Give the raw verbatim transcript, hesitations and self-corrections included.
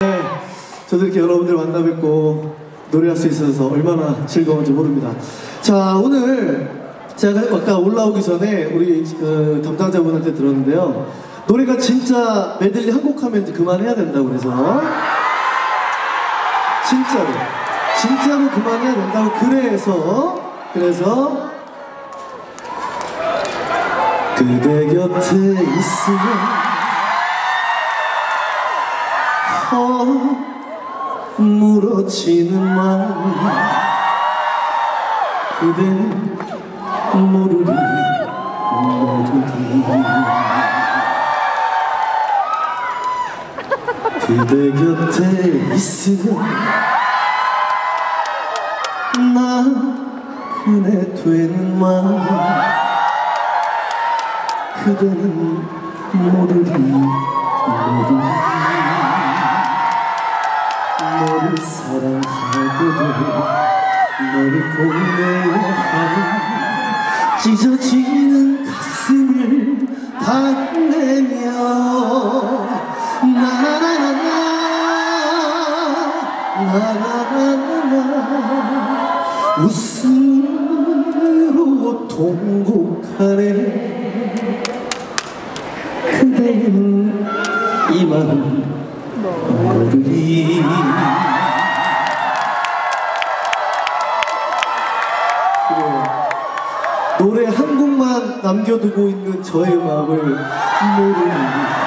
저도 이렇게 여러분들 만나 뵙고 노래할 수 있어서 얼마나 즐거운지 모릅니다. 자, 오늘 제가 아까 올라오기 전에 우리 그 담당자분한테 들었는데요. 노래가 진짜 메들리 한 곡 하면 이제 그만해야 된다고 그래서 진짜로 진짜로 그만해야 된다고 그래서 그래서 그대 곁에 있으면 허물어지는 마음 그대는 모르리 모르리 그대 곁에 있으면 나그네 되는 마음 그대는 모르리 모르리 너를 사랑하고도 너를 보내야 하는 찢어지는 가슴을 달래며 나나나나 나나나나 웃음으로 통곡하네 그대는 이 마음 모르리 노래 한 곡만 남겨두고 있는 저의 마음을 모르리